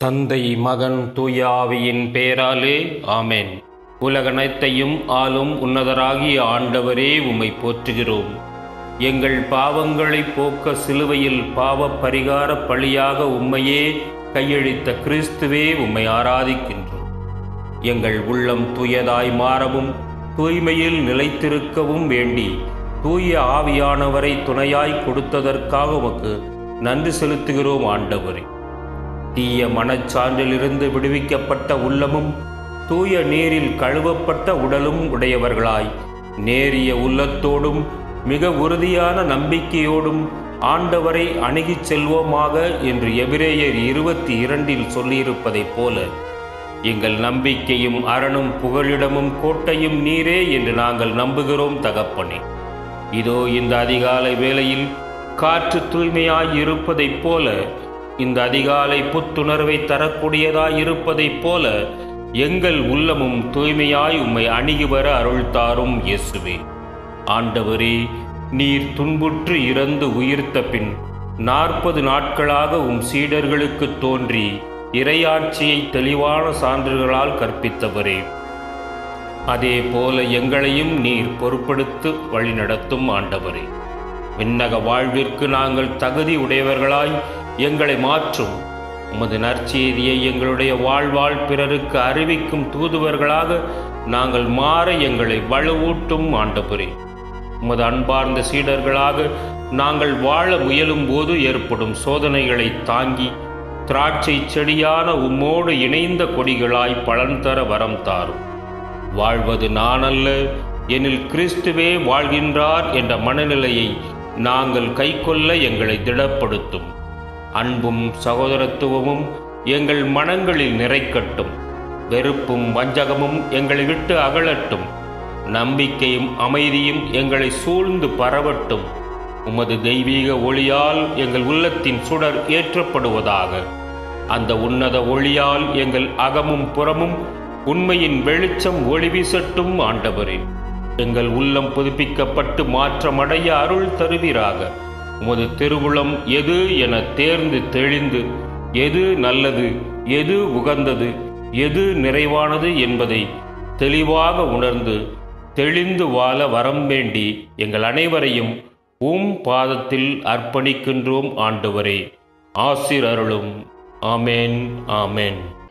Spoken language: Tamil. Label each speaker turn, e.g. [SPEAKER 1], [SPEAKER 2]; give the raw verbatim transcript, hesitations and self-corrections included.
[SPEAKER 1] தந்தை மகன் தூய ஆவியின் பெயராலே ஆமென். உலகனைத்தையும் ஆளும் உன்னதராகிய ஆண்டவரே, உம்மை போற்றுகிறோம். எங்கள் பாவங்களை போக்க சிலுவையில் பாவ பரிகார பழியாக உம்மையே கையளித்த கிறிஸ்துவே, உம்மை ஆராதிக்கின்றோம். எங்கள் உள்ளம் தூயதாய் மாறவும் தூய்மையில் நிலைத்திருக்கவும் வேண்டி தூய ஆவியானவரை துணையாய் கொடுத்ததற்காக உமக்கு நன்றி செலுத்துகிறோம் ஆண்டவரே. தீய மனச்சான்றிலிருந்து விடுவிக்கப்பட்ட உள்ளமும் தூய நீரில் கழுவப்பட்ட உடலும் உடையவர்களாய் நேரிய உள்ளத்தோடும் மிக உறுதியான நம்பிக்கையோடும் ஆண்டவரை அணுகிச் செல்வோமாக என்று எபிரேயர் இருபத்தி இரண்டில் சொல்லியிருப்பதைப் போல எங்கள் நம்பிக்கையும் அரணும் புகழிடமும் கோட்டையும் நீரே என்று நாங்கள் நம்புகிறோம் தகப்பனே. இதோ இந்த அதிகாலை வேளையில் காற்று தூய்மையாய் இருப்பதைப் போல, இந்த அதிகாலை புத்துணர்வை தரக்கூடியதாய் இருப்பதைப் போல எங்கள் உள்ளமும் தூய்மையாய் உம்மை அணுகி வர அருள்தாரும் இயேசுவே. ஆண்டவரே, நீர் துன்புற்று இறந்து உயிர்த்த பின் நாற்பது நாட்களாக உம் சீடர்களுக்கு தோன்றி இறையாட்சியை தெளிவான சான்றுகளால் கற்பித்தவரே, அதே போல எங்களையும் நீர் பொறுப்படுத்து வழிநடத்தும் ஆண்டவரே. விண்ணக வாழ்விற்கு நாங்கள் தகுதி உடையவர்களாய் எங்களை மாற்றும். உமது நற்செய்தியை எங்களுடைய வாழ்வாழ் பிறருக்கு அறிவிக்கும் தூதுவர்களாக நாங்கள் மாற எங்களை வலுவூட்டும் ஆண்டவரே. உமது அன்பார்ந்த சீடர்களாக நாங்கள் வாழ முயலும் போது ஏற்படும் சோதனைகளை தாங்கி திராட்சை செடியான உம்மோடு இணைந்த கொடிகளாய் பலன் தர வரம் தாரும். வாழ்வது நானல்ல, எனில் கிறிஸ்துவே வாழ்கின்றார் என்ற மனநிலையை நாங்கள் கைக்கொள்ள எங்களை திடப்படுத்தும். அன்பும் சகோதரத்துவமும் எங்கள் மனங்களில் நிறைக்கட்டும். வெறுப்பும் வஞ்சகமும் எங்களை விட்டு அகலட்டும். நம்பிக்கையும் அமைதியும் எங்களை சூழ்ந்து பரவட்டும். உமது தெய்வீக ஒளியால் எங்கள் உள்ளத்தின் சுடர் ஏற்றப்படுவதாக. அந்த உன்னத ஒளியால் எங்கள் அகமும் புறமும் உண்மையின் வெளிச்சம் ஒளி வீசட்டும் ஆண்டவரே. எங்கள் உள்ளம் புதுப்பிக்கப்பட்டு மாற்றமடைய அருள் தருவீராக. உமது திருவுளம் எது என தேர்ந்து தெளிந்து எது நல்லது, எது உகந்தது, எது நிறைவானது என்பதை தெளிவாக உணர்ந்து தெளிந்து வாழ வரம் வேண்டி எங்கள் அனைவரையும் உம் பாதத்தில் அர்ப்பணிக்கின்றோம் ஆண்டவரே. ஆசீர் அருளும். ஆமேன், ஆமேன்.